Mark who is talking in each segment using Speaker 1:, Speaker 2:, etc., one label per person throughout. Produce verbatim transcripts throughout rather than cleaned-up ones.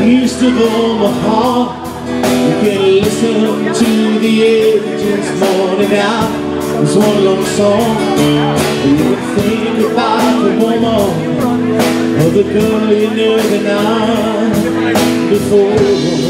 Speaker 1: East of Omaha, you can listen to the agents mourning out this one long song. You can think about the woman or the girl you knew the night before.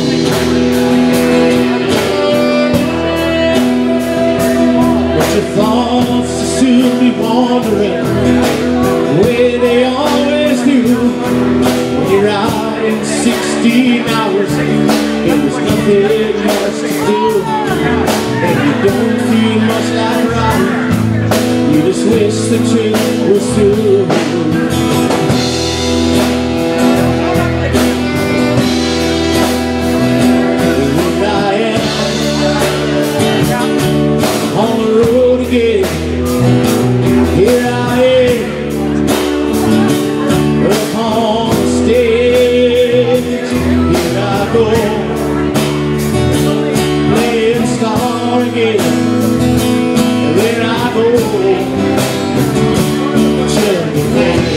Speaker 1: But your thoughts will soon be wandering where they always do. When you're out in sixteen hours, there's nothing much to do, and you don't feel much like riding. You just wish the train was through. Here I am on the road again. Here I am up on the stage. Here I go, playing star again. And there I go, chugging away.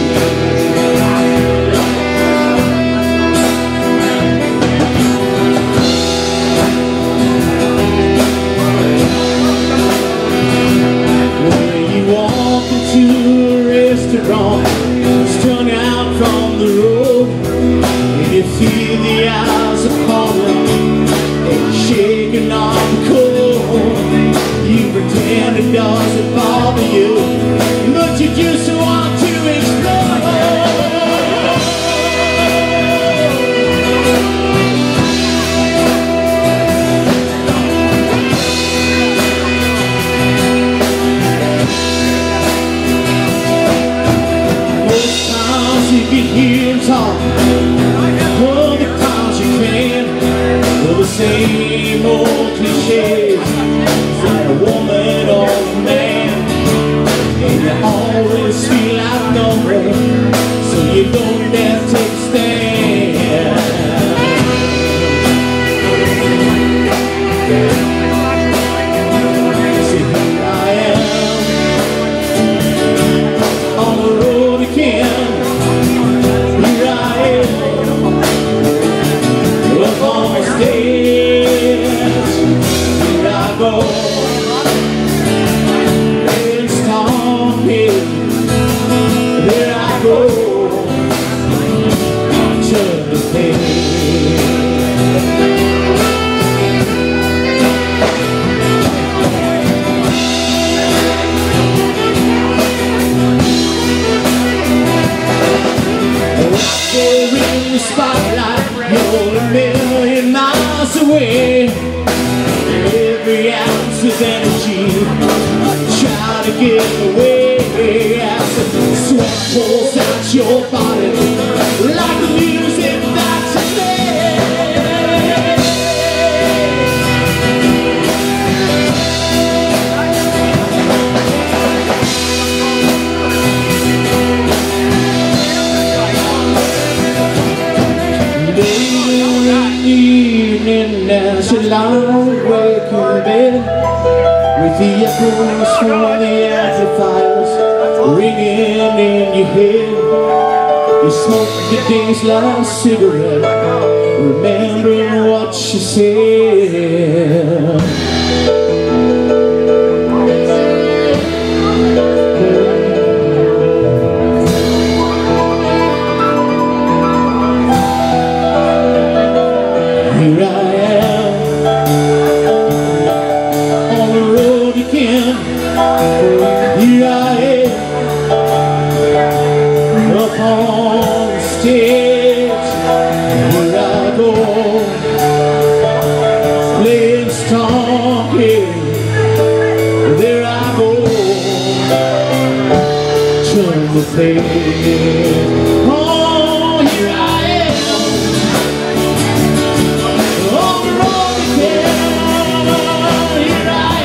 Speaker 1: When you walk into a restaurant, strung out from the road, and you feel the eyes are calling, and you're shaking off the cold. You pretend it doesn't bother you, but you just want to explode. Most times you can hear him talk, other times you can. Well, the same old cliches from a woman or a man, and you always feel outnumbered, so you don't dare take a stand. See, here I am on the road again. Here I am up on the stage. Here I go, playing star here. There I go, turn the page. Right there in the spotlight, you're a million miles away. Every ounce of energy, try to get away. As the sweat pulls out your body, like the music that you play. Later in the evening, as you lie awake in bed, with the echoes from the amplifiers ringing in your head, you smoke the day's last cigarette, remembering what you said. Here I am on the road again. Here I am up on the stage. Here I go, playing star here. There I go, turn the page. Oh, here I am on the road again. Here I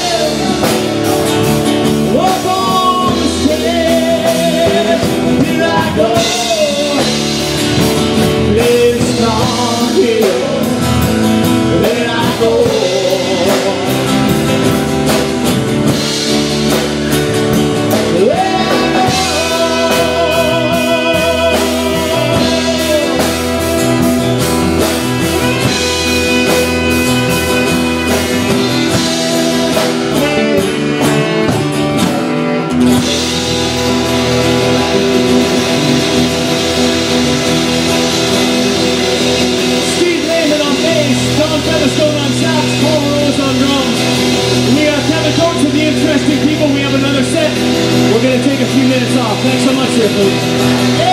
Speaker 1: am up on the stage. Here I go, playing star here. There I go. There I go. Thanks so much there, folks.